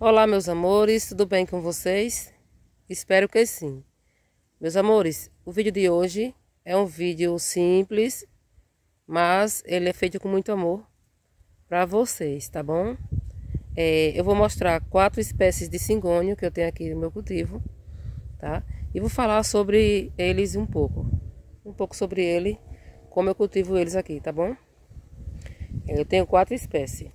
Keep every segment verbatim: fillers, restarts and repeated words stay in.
Olá, meus amores, tudo bem com vocês? Espero que sim. Meus amores, o vídeo de hoje é um vídeo simples, mas ele é feito com muito amor para vocês, tá bom? É, eu vou mostrar quatro espécies de cingônio que eu tenho aqui no meu cultivo, tá? E vou falar sobre eles um pouco, um pouco sobre ele, como eu cultivo eles aqui, tá bom? Eu tenho quatro espécies.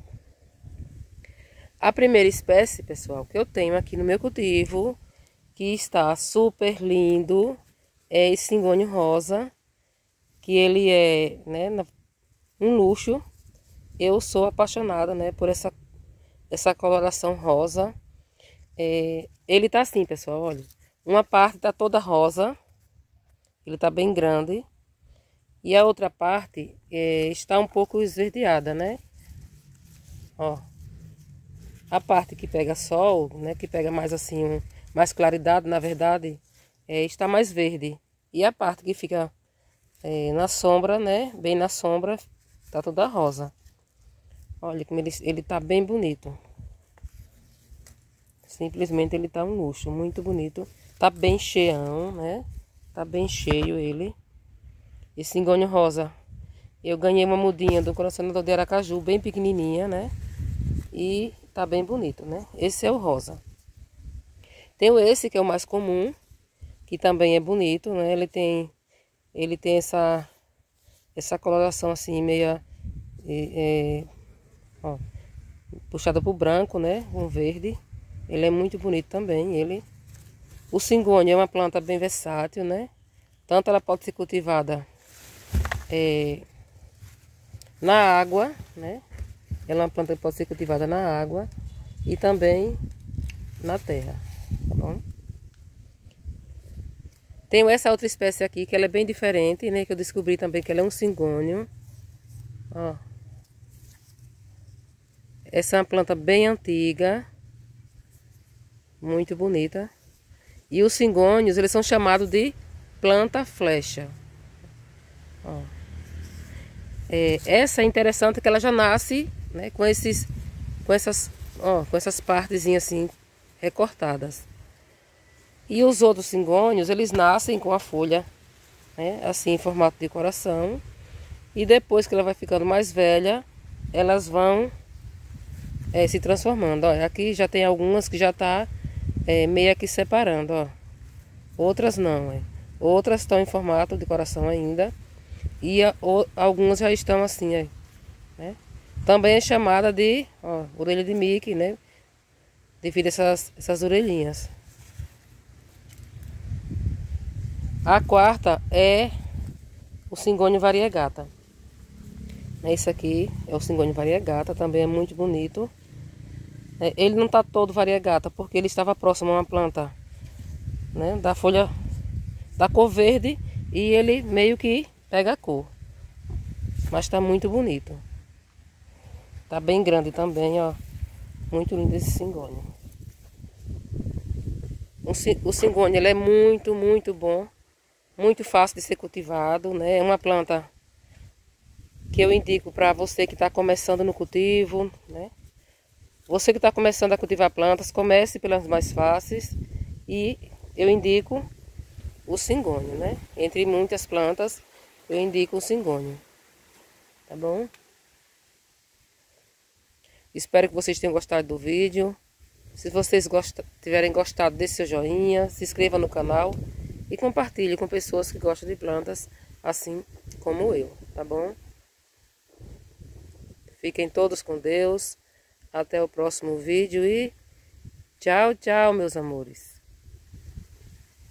A primeira espécie, pessoal, que eu tenho aqui no meu cultivo, que está super lindo, é esse cingônio rosa, que ele é, né, um luxo. Eu sou apaixonada, né, por essa, essa coloração rosa. É, ele tá assim, pessoal, olha. Uma parte tá toda rosa, ele tá bem grande. E a outra parte é, está um pouco esverdeada, né? Ó. A parte que pega sol, né, que pega mais assim, um, mais claridade, na verdade, é, está mais verde. E a parte que fica é, na sombra, né, bem na sombra, tá toda rosa. Olha como ele, ele tá bem bonito. Simplesmente ele tá um luxo, muito bonito. Tá bem cheião, né, tá bem cheio ele. Esse cingônio rosa, eu ganhei uma mudinha do colecionador de Aracaju, bem pequenininha, né, e tá bem bonito, né? Esse é o rosa. Tem esse que é o mais comum, que também é bonito, né? Ele tem, ele tem essa, essa coloração assim meia, é, é, ó, puxada pro branco, né? Um verde. Ele é muito bonito também. Ele, o cingônio é uma planta bem versátil, né? Tanto ela pode ser cultivada é, na água, né? Ela é uma planta que pode ser cultivada na água e também na terra, tá bom? Tenho essa outra espécie aqui, que ela é bem diferente, né? Que eu descobri também que ela é um cingônio. Ó. Essa é uma planta bem antiga. Muito bonita. E os cingônios, eles são chamados de planta flecha. Ó. É, essa é interessante que ela já nasce, né? Com esses, com essas, ó, com essas partezinhas assim recortadas. E os outros cingônios, eles nascem com a folha, né, assim em formato de coração. E depois que ela vai ficando mais velha, elas vão é, se transformando. Ó, aqui já tem algumas que já tá é, meio que separando, ó. Outras não, é. Outras estão em formato de coração ainda. E a, o, algumas já estão assim, é, né? Também é chamada de, ó, orelha de Mickey, né? Devido a essas, essas orelhinhas. A quarta é o cingônio variegata. Esse aqui é o cingônio variegata, também é muito bonito. Ele não está todo variegata, porque ele estava próximo a uma planta, né, da folha, da cor verde, e ele meio que pega a cor. Mas está muito bonito. Tá bem grande também, ó. Muito lindo esse cingônio. O cingônio, ele é muito, muito bom. Muito fácil de ser cultivado, né? É uma planta que eu indico para você que está começando no cultivo, né? Você que está começando a cultivar plantas, comece pelas mais fáceis. E eu indico o cingônio, né? Entre muitas plantas, eu indico o cingônio. Tá bom? Espero que vocês tenham gostado do vídeo. Se vocês gost... tiverem gostado, dê seu joinha, se inscreva no canal e compartilhe com pessoas que gostam de plantas, assim como eu, tá bom? Fiquem todos com Deus. Até o próximo vídeo e tchau, tchau, meus amores.